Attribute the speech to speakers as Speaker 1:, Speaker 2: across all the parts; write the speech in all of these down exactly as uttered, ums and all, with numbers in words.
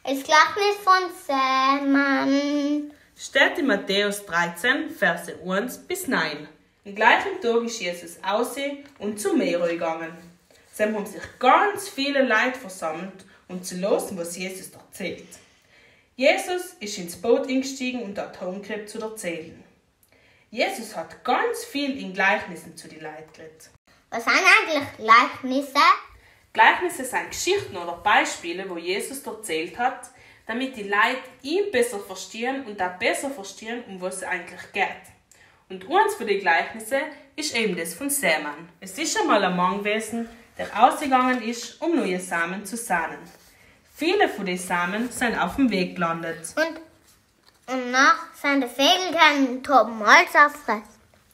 Speaker 1: Das Gleichnis von Sämann.
Speaker 2: Steht in Matthäus dreizehn, Verse eins bis neun. Am gleichen Tag ist Jesus raus und zum Meer gegangen. Es haben sich ganz viele Leute versammelt, um zu hören, was Jesus erzählt. Jesus ist ins Boot eingestiegen und hat angefangen zu erzählen. Jesus hat ganz viel in Gleichnissen zu den Leuten geredet.
Speaker 1: Was sind eigentlich Gleichnisse?
Speaker 2: Gleichnisse sind Geschichten oder Beispiele, wo Jesus erzählt hat, damit die Leute ihn besser verstehen und auch besser verstehen, um was es eigentlich geht. Und eins von den Gleichnissen ist eben das von Sämann. Es ist einmal ein Mann gewesen, der ausgegangen ist, um neue Samen zu säen. Viele von den Samen sind auf dem Weg gelandet.
Speaker 1: Und, und nach sind die Vögel gegangen und haben alles auffressen.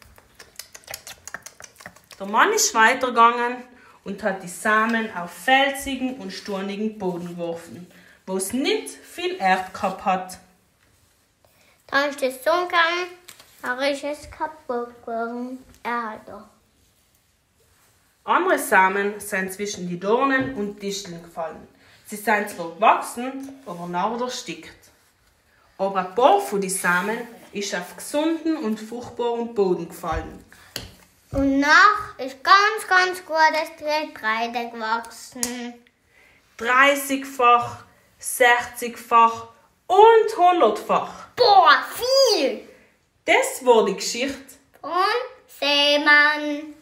Speaker 2: Der Mann ist weitergegangen und hat die Samen auf felsigen und stornigen Boden geworfen, wo es nicht viel Erde gehabt hat.
Speaker 1: Dann ist es umgegangen, aber ist es kaputt geworden. Er hat doch.
Speaker 2: Andere Samen sind zwischen die Dornen und Disteln gefallen. Sie sind zwar gewachsen, aber nachher erstickt. Aber ein paar von den Samen ist auf gesunden und fruchtbaren Boden gefallen.
Speaker 1: Und nach ist ganz, ganz gutes Getreide gewachsen.
Speaker 2: dreißigfach, sechzigfach und hundertfach.
Speaker 1: Boah, viel!
Speaker 2: Das war die Geschichte
Speaker 1: Und Sämann.